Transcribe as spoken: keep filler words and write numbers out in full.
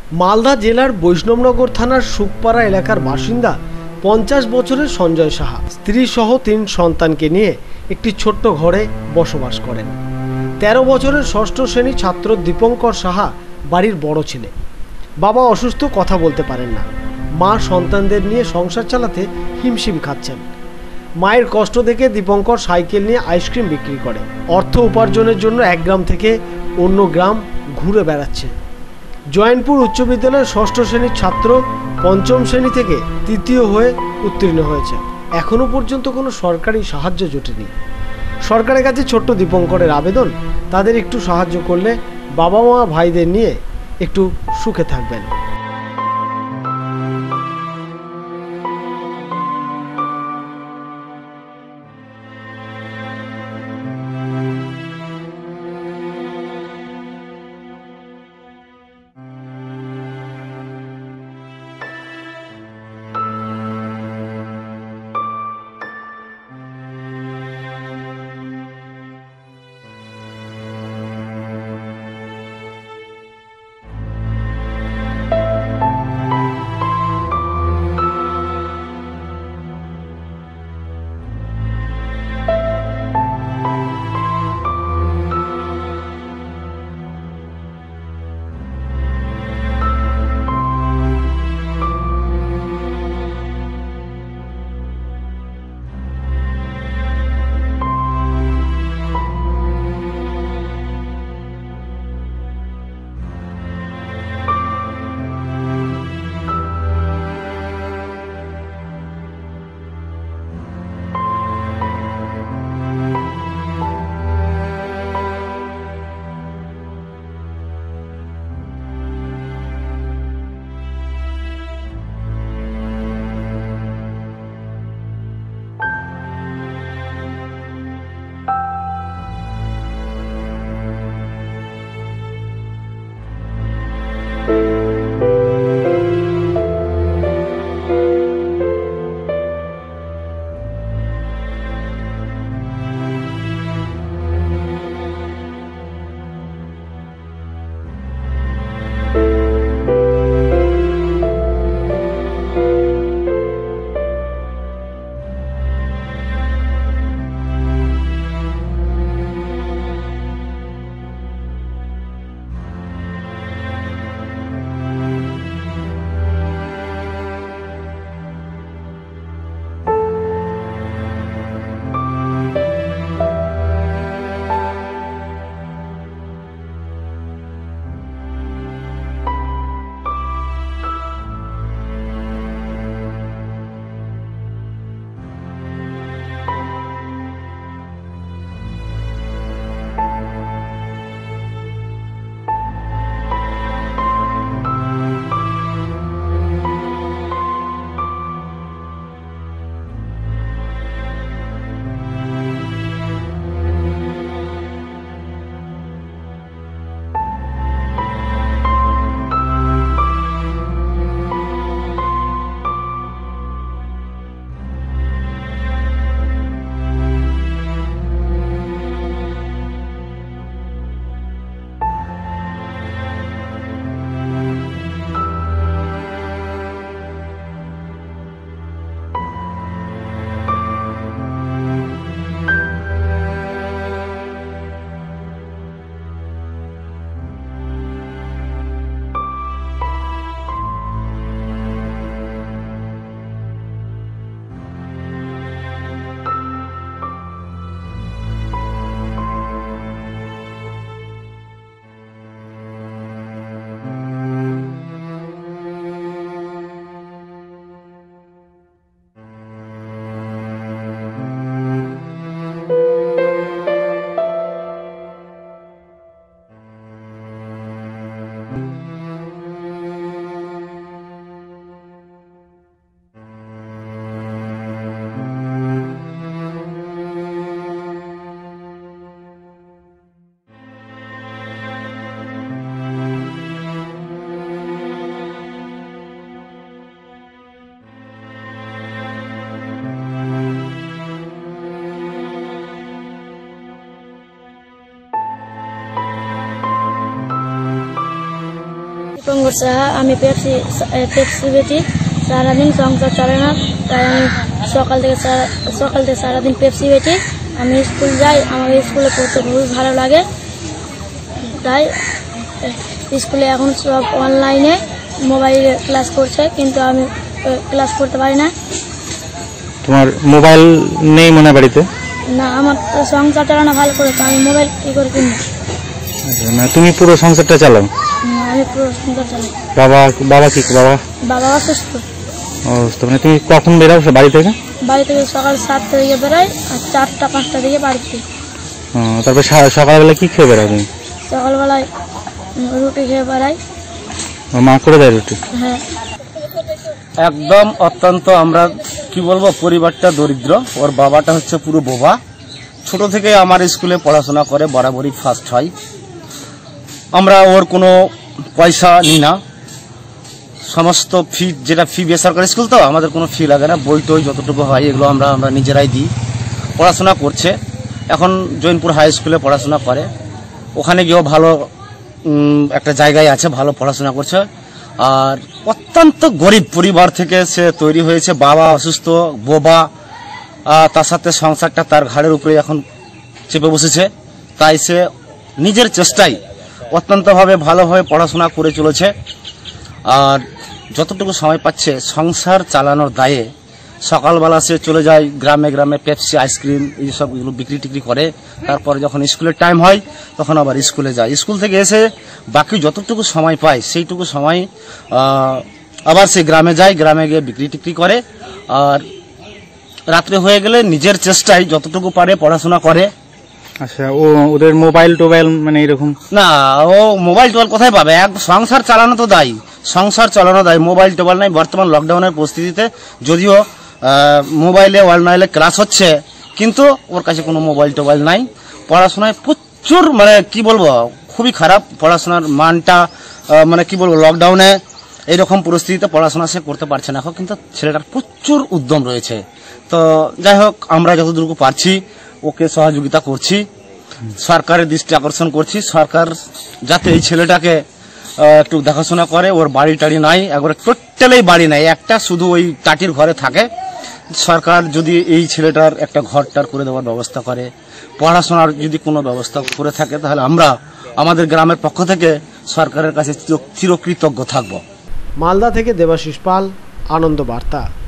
মালদা জেলার বৈষ্ণবনগর থানার সুখপাড়া এলাকার বাসিন্দা পঞ্চাশ বছরের সঞ্জয় সাহা স্ত্রী সহ তিন সন্তানকে নিয়ে একটি ছোট্ট ঘরে বসবাস করেন। তেরো বছরের ষষ্ঠ শ্রেণী ছাত্র দীপঙ্কর সাহা বাড়ির বড় ছেলে। বাবা অসুস্থ, কথা বলতে পারেন না। মা সন্তানদের নিয়ে সংসার চালাতে হিমশিম খাচ্ছেন। মায়ের কষ্ট দেখে দীপঙ্কর সাইকেল নিয়ে আইসক্রিম বিক্রি করে অর্থ উপার্জনের জন্য এক গ্রাম থেকে অন্য গ্রাম ঘুরে বেড়াচ্ছে। জয়নপুর উচ্চ বিদ্যালয়ের ষষ্ঠ শ্রেণীর ছাত্র পঞ্চম শ্রেণী থেকে তৃতীয় হয়ে উত্তীর্ণ হয়েছে। এখনো পর্যন্ত কোনো সরকারি সাহায্য জোটেনি। সরকারের কাছে ছোট্ট দীপঙ্করের আবেদন, তাদের একটু সাহায্য করলে বাবা মা ভাইদের নিয়ে একটু সুখে থাকবেন। মোহাম্মদ সাহা। আমি পেপসি পেপসি বেচি, সারাদিন সংসার চলে না, তাই আমি সকাল থেকে সকাল থেকে সারাদিন পেপসি বেচি। আমি স্কুল যাই, আমার স্কুলে পড়তে খুবই ভালো লাগে, তাই স্কুলে এখন সব অনলাইনে মোবাইলে ক্লাস করছে, কিন্তু আমি ক্লাস করতে পারি না। তোমার মোবাইল নেই মনে বাড়িতে? না, আমার সংসার চালানো ভালো করে, আমি মোবাইল কি করে কিনবো? না, তুমি পুরো সংসারটা চালাও? আমি পুরো সংসার চালাই। বাবা বাবা কি বাবা বাবা অসুস্থ। অসুস্থ মানে তুমি কখন বেরাও বাড়ি থেকে? বাড়ি থেকে সকাল সাতটা দিকে বেরোই, আর চারটা পাঁচটা দিকে বাড়িতে। তারপরে সকালবেলা কি খেয়ে বেড়াও তুমি? সকালবেলায় রুটি খেয়ে বেড়াই। মা করে দেয় রুটি? হ্যাঁ। একদম অত্যন্ত আমরা কি বলবো, পরিবারটা দরিদ্র। ওর বাবাটা হচ্ছে পুরো বোবা। ছোট থেকে আমার স্কুলে পড়াশোনা করে, বরাবরই ফার্স্ট হয়। আমরা ওর কোনো পয়সা নিই না, সমস্ত ফি যেটা ফি বেসরকারি স্কুল তো আমাদের কোনো ফি লাগে না, বই টই যতটুকু হয় এগুলো আমরা আমরা নিজেরাই দিই। পড়াশোনা করছে, এখন জৈনপুর হাই স্কুলে পড়াশোনা করে, ওখানে গিয়েও ভালো একটা জায়গায় আছে, ভালো পড়াশোনা করছে। আর অত্যন্ত গরিব পরিবার থেকে সে তৈরি হয়েছে, বাবা অসুস্থ, বোবা, তার সাথে সংসারটা তার ঘাড়ের উপরে এখন চেপে বসেছে। তাই সে নিজের চেষ্টায় অত্যন্তভাবে ভালোভাবে পড়াশোনা করে চলেছে। আর যতটুকু সময় পাচ্ছে সংসার চালানোর দায়ে সকালবেলা সে চলে যায় গ্রামে গ্রামে পেপসি, আইসক্রিম এইসব এগুলো বিক্রি টিক্রি করে। তারপরে যখন স্কুলের টাইম হয় তখন আবার স্কুলে যায়। স্কুল থেকে এসে বাকি যতটুকু সময় পায় সেইটুকু সময় আবার সে গ্রামে যায়, গ্রামে গিয়ে বিক্রি টিক্রি করে। আর রাত্রে হয়ে গেলে নিজের চেষ্টায় যতটুকু পারে পড়াশোনা করে। আচ্ছা, ও ওদের মোবাইল টোবাইল মানে এরকম? না, ও মোবাইল টোবাইল কোথায় পাবে? এক সংসার চালানো তো দায়ী, সংসার চালানো দায়ী, মোবাইল টোবাইল নাই। বর্তমান লকডাউনের পরিস্থিতিতে যদিও মোবাইলে অনলাইনে ক্লাস হচ্ছে, কিন্তু ওর কাছে কোনো মোবাইল টোবাইল নাই। পড়াশোনায় প্রচুর মানে কি বলবো, খুবই খারাপ পড়াশোনার মানটা। মানে কি বলবো, লকডাউনে এইরকম পরিস্থিতিতে পড়াশোনা সে করতে পারছে না এখন, কিন্তু ছেলেটার প্রচুর উদ্যম রয়েছে। তো যাই হোক, আমরা যতটুকু পারছি ওকে সহযোগিতা করছি, সরকারের দৃষ্টি আকর্ষণ করছি। সরকার যাতে এই ছেলেটাকে একটু দেখাশোনা করে। ওর বাড়ি টাড়ি নাই, একবারে টোটালেই বাড়ি নাই, একটা শুধু ওই টাটির ঘরে থাকে। সরকার যদি এই ছেলেটার একটা ঘরটার করে দেওয়ার ব্যবস্থা করে, পড়াশোনার যদি কোনো ব্যবস্থা করে থাকে, তাহলে আমরা আমাদের গ্রামের পক্ষ থেকে সরকারের কাছে চিরকৃতজ্ঞ থাকব। মালদা থেকে দেবাশিস পাল, আনন্দ বার্তা।